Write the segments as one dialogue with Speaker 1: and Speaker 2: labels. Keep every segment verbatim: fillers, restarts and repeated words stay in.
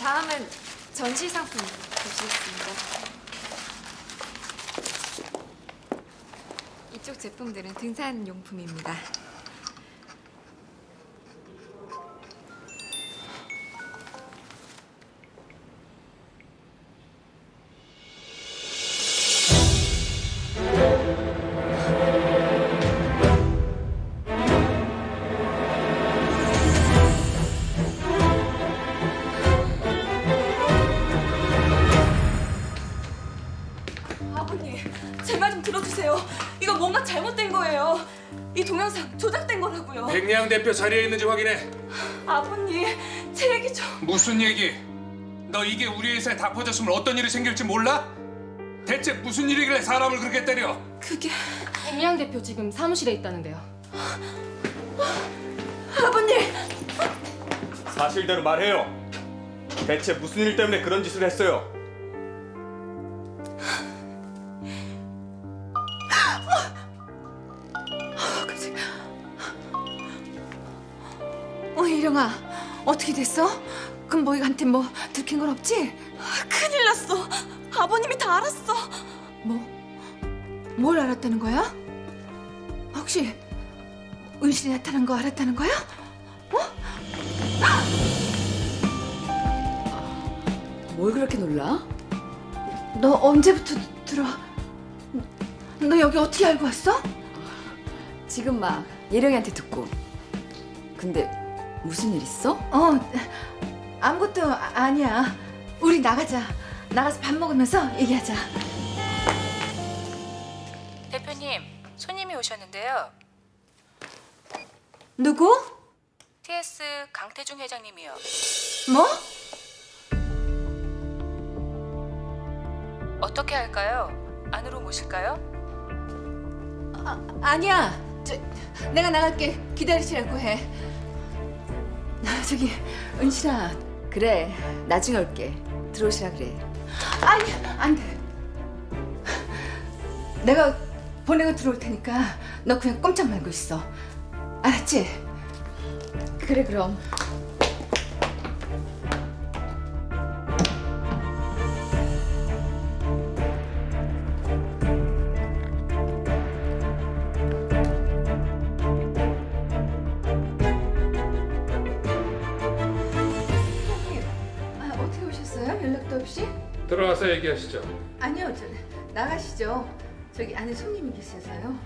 Speaker 1: 다음은 전시 상품 보시겠습니다. 이쪽 제품들은 등산용품입니다.
Speaker 2: 제 말 좀 들어주세요. 이거 뭔가 잘못된 거예요. 이 동영상 조작된 거라고요.
Speaker 3: 백리양 대표 자리에 있는지 확인해.
Speaker 2: 아버님, 제 얘기 좀...
Speaker 3: 무슨 얘기? 너 이게 우리 회사에 다 퍼졌으면 어떤 일이 생길지 몰라? 대체 무슨 일이길래 사람을 그렇게 때려?
Speaker 2: 그게...
Speaker 4: 백리양 대표 지금 사무실에 있다는데요.
Speaker 2: 아버님!
Speaker 5: 사실대로 말해요. 대체 무슨 일 때문에 그런 짓을 했어요?
Speaker 2: 어, 일영아, 어떻게 됐어? 금보이한테 뭐 들킨 건 없지? 큰일 났어. 아버님이 다 알았어. 뭐? 뭘 알았다는 거야? 혹시 은실이 나타난 거 알았다는 거야? 어?
Speaker 6: 뭘 그렇게 놀라?
Speaker 2: 너 언제부터 들어? 너 여기 어떻게 알고 왔어?
Speaker 6: 지금 막 예령이한테 듣고. 근데 무슨 일 있어?
Speaker 2: 어, 아무것도 아, 아니야. 우리 나가자. 나가서 밥 먹으면서 얘기하자.
Speaker 7: 대표님, 손님이 오셨는데요.
Speaker 2: 누구?
Speaker 7: 티에스 강태중 회장님이요.
Speaker 2: 뭐?
Speaker 7: 어떻게 할까요? 안으로 모실까요?
Speaker 2: 아, 아니야. 저, 내가 나갈게. 기다리시라고 해. 저기, 은실아.
Speaker 6: 그래, 나중에 올게. 들어오시라 그래.
Speaker 2: 아니, 안 돼. 내가 보내고 들어올 테니까 너 그냥 꼼짝 말고 있어. 알았지?
Speaker 6: 그래, 그럼.
Speaker 2: 연락도 없이?
Speaker 3: 들어와서 얘기하시죠.
Speaker 2: 아니요, 저, 나가시죠. 저기 안에 손님이 계셔서요.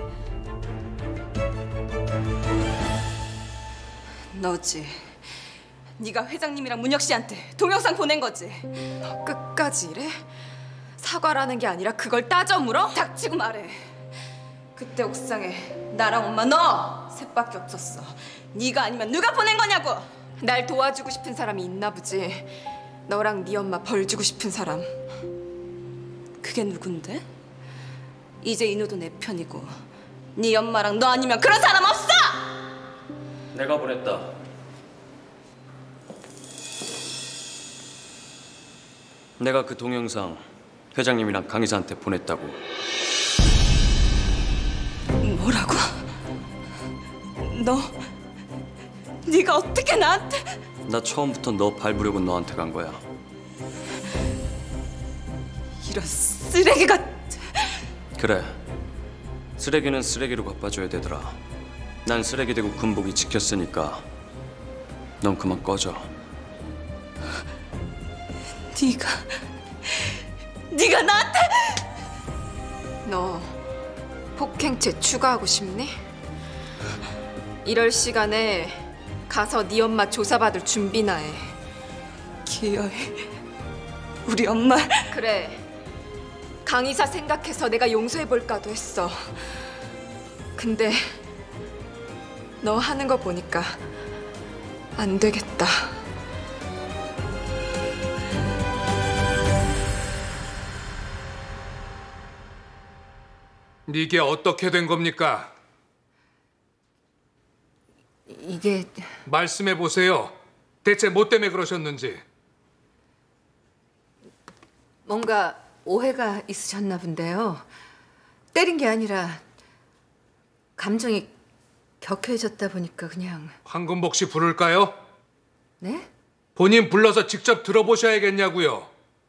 Speaker 8: 너지. 네가 회장님이랑 문혁 씨한테 동영상 보낸 거지.
Speaker 1: 너 끝까지 이래? 사과라는 게 아니라 그걸 따져 물어?
Speaker 8: 닥치고 말해. 그때 옥상에 나랑 엄마 너 셋밖에 없었어. 네가 아니면 누가 보낸 거냐고.
Speaker 1: 날 도와주고 싶은 사람이 있나 보지. 너랑 네 엄마 벌 주고 싶은 사람.
Speaker 8: 그게 누군데? 이제 인우도 내 편이고 네 엄마랑 너 아니면 그런 사람 없어!
Speaker 9: 내가 보냈다. 내가 그 동영상 회장님이랑 강 이사한테 보냈다고.
Speaker 8: 뭐라고? 너... 네가 어떻게 나한테...
Speaker 9: 나 처음부터 너 밟으려고 너한테 간 거야.
Speaker 8: 이런 쓰레기 같...
Speaker 9: 그래. 쓰레기는 쓰레기로 갚아줘야 되더라. 난 쓰레기 되고 군복이 지켰으니까 넌 그만 꺼져.
Speaker 8: 네가... 네가 나한테...
Speaker 1: 너 폭행죄 추가하고 싶니? 이럴 시간에 가서 네 엄마 조사받을 준비나 해.
Speaker 8: 기어이... 우리 엄마...
Speaker 1: 그래. 강 이사 생각해서 내가 용서해볼까도 했어. 근데 너 하는 거 보니까 안 되겠다.
Speaker 3: 이게 어떻게 된 겁니까?
Speaker 2: 이게...
Speaker 3: 말씀해 보세요. 대체 뭐 때문에 그러셨는지.
Speaker 2: 뭔가 오해가 있으셨나 본데요. 때린 게 아니라 감정이 격해졌다 보니까 그냥...
Speaker 3: 황금복 씨 부를까요?
Speaker 2: 네?
Speaker 3: 본인 불러서 직접 들어보셔야겠냐고요.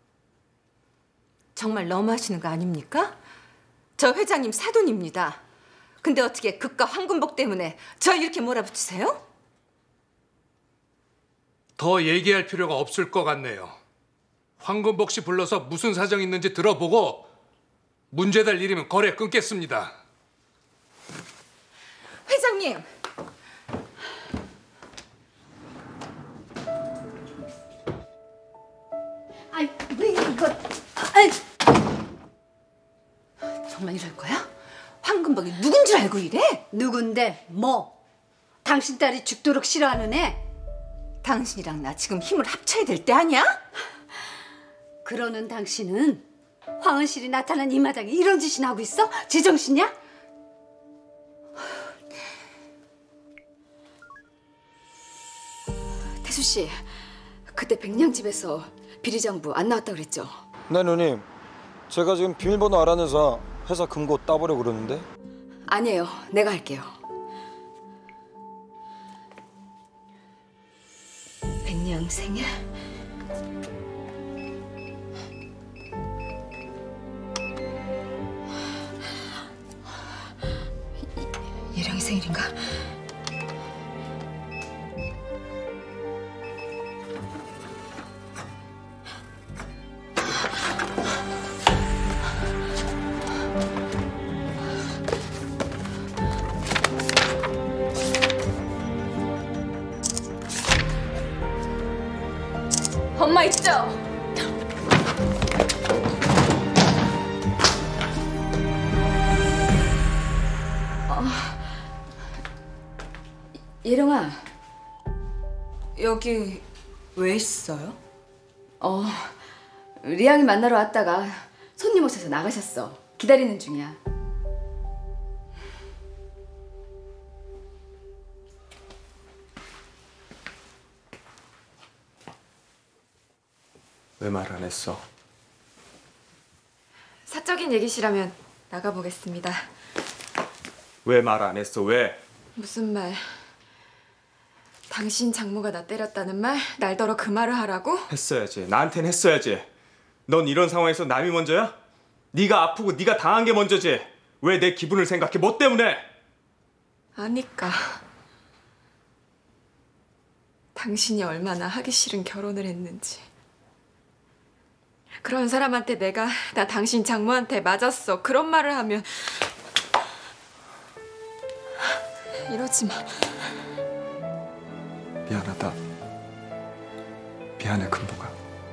Speaker 2: 정말 너무하시는 거 아닙니까? 저 회장님 사돈입니다. 근데 어떻게 그깟 황금복 때문에 저 이렇게 몰아붙이세요?
Speaker 3: 더 얘기할 필요가 없을 것 같네요. 황금복 씨 불러서 무슨 사정이 있는지 들어보고 문제될 일이면 거래 끊겠습니다.
Speaker 2: 회장님! 아이, 왜 이거... 아이. 정말 이럴 거야? 황금복이 누군 줄 알고 이래?
Speaker 10: 누군데? 뭐? 당신 딸이 죽도록 싫어하는 애?
Speaker 2: 당신이랑 나 지금 힘을 합쳐야 될 때 아니야?
Speaker 10: 그러는 당신은 황은실이 나타난 이 마당에 이런 짓이나 하고 있어? 제정신이야?
Speaker 6: 태수 씨, 그때 백냥 집에서 비리장부 안 나왔다 그랬죠?
Speaker 11: 네, 누님. 제가 지금 비밀번호 알아내서 회사 금고 따보려 그러는데.
Speaker 6: 아니에요. 내가 할게요. 백냥 생일? 이- 예령이 생일인가?
Speaker 2: 엄마 있죠?
Speaker 6: 어, 예령아.
Speaker 8: 여기 왜 있어요?
Speaker 6: 어, 리양이 만나러 왔다가 손님 오셔서 나가셨어. 기다리는 중이야.
Speaker 5: 왜 말 안 했어?
Speaker 1: 사적인 얘기시라면 나가보겠습니다.
Speaker 5: 왜 말 안 했어? 왜?
Speaker 1: 무슨 말? 당신 장모가 나 때렸다는 말? 날더러 그 말을 하라고?
Speaker 5: 했어야지. 나한텐 했어야지. 넌 이런 상황에서 남이 먼저야? 네가 아프고 네가 당한 게 먼저지. 왜 내 기분을 생각해? 뭐 때문에?
Speaker 1: 아니까. 당신이 얼마나 하기 싫은 결혼을 했는지. 그런 사람한테 내가 나 당신 장모한테 맞았어 그런 말을 하면 이러지 마.
Speaker 5: 미안하다. 미안해, 금보가.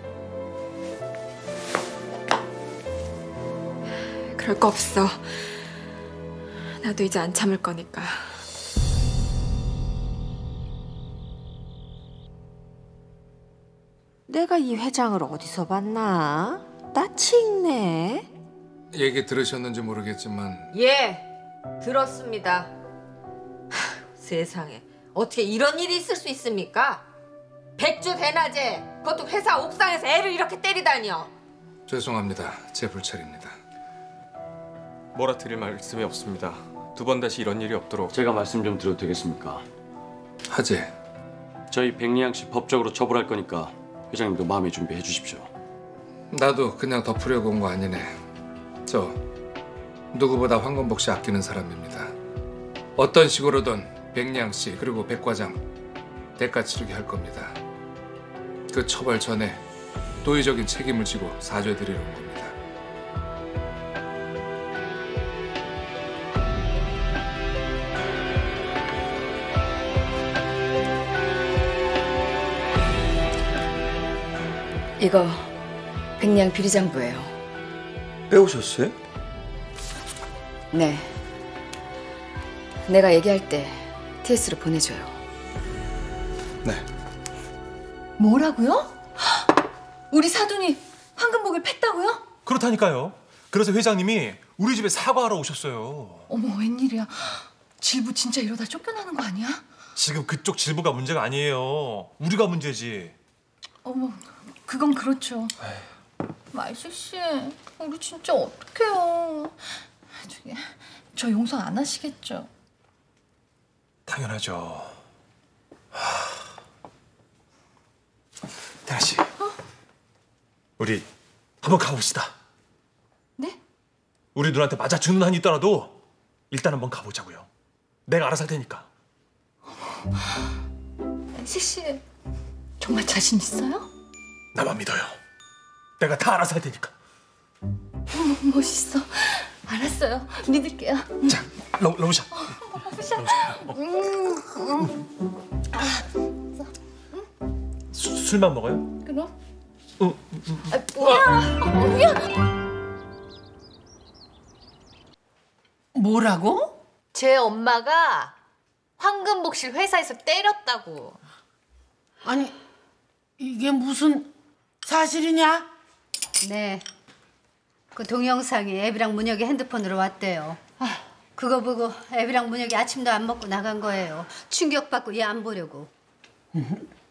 Speaker 1: 그럴 거 없어. 나도 이제 안 참을 거니까.
Speaker 12: 내가 이 회장을 어디서 봤나? 낯이 익네.
Speaker 3: 얘기 들으셨는지 모르겠지만
Speaker 12: 예, 들었습니다. 하, 세상에 어떻게 이런 일이 있을 수 있습니까? 백주 대낮에 그것도 회사 옥상에서 애를 이렇게 때리다니요.
Speaker 3: 죄송합니다. 제 불찰입니다.
Speaker 5: 뭐라 드릴 말씀이 없습니다. 두 번 다시 이런 일이 없도록.
Speaker 9: 제가 말씀 좀 드려도 되겠습니까?
Speaker 3: 하재.
Speaker 9: 저희 백리양 씨 법적으로 처벌할 거니까 회장님도 마음의 준비해 주십시오.
Speaker 3: 나도 그냥 덮으려고 온 거 아니네. 저 누구보다 황건복 씨 아끼는 사람입니다. 어떤 식으로든 백리양 씨 그리고 백 과장 대가 치르게 할 겁니다. 그 처벌 전에 도의적인 책임을 지고 사죄드리러 온 겁니다.
Speaker 6: 이거 백냥 비리장부예요.
Speaker 11: 빼오셨어요?
Speaker 6: 네. 내가 얘기할 때 티에스로 보내줘요.
Speaker 11: 네.
Speaker 2: 뭐라고요? 우리 사돈이 황금복을 팼다고요?
Speaker 13: 그렇다니까요. 그래서 회장님이 우리 집에 사과하러 오셨어요.
Speaker 2: 어머, 웬일이야. 질부 진짜 이러다 쫓겨나는 거 아니야?
Speaker 13: 지금 그쪽 질부가 문제가 아니에요. 우리가 문제지.
Speaker 2: 어머, 그건 그렇죠. 말식 씨, 우리 진짜 어떡해요. 저기, 저 용서 안 하시겠죠?
Speaker 13: 당연하죠. 세아 씨, 우리 한번 가봅시다.
Speaker 2: 네?
Speaker 13: 우리 누나한테 맞아 죽는 한이 있더라도 일단 한번 가보자고요. 내가 알아서 할 테니까.
Speaker 2: 씨, 정말 자신 있어요?
Speaker 13: 나만 믿어요. 내가 다 알아서 할 테니까.
Speaker 2: 어머, 멋있어. 알았어요. 믿을게요.
Speaker 13: 자, 러, 러브샷.
Speaker 2: 러브샷.
Speaker 13: 수, 술만 먹어요?
Speaker 2: 그럼?
Speaker 13: 응.
Speaker 2: 아, 뭐야? 뭐야?
Speaker 12: 뭐라고? 제 엄마가 황금복 씨 회사에서 때렸다고.
Speaker 14: 아니, 이게 무슨 사실이냐?
Speaker 10: 네. 그 동영상이 애비랑 문혁이 핸드폰으로 왔대요. 그거 보고 애비랑 문혁이 아침도 안 먹고 나간 거예요. 충격받고 얘 안 보려고.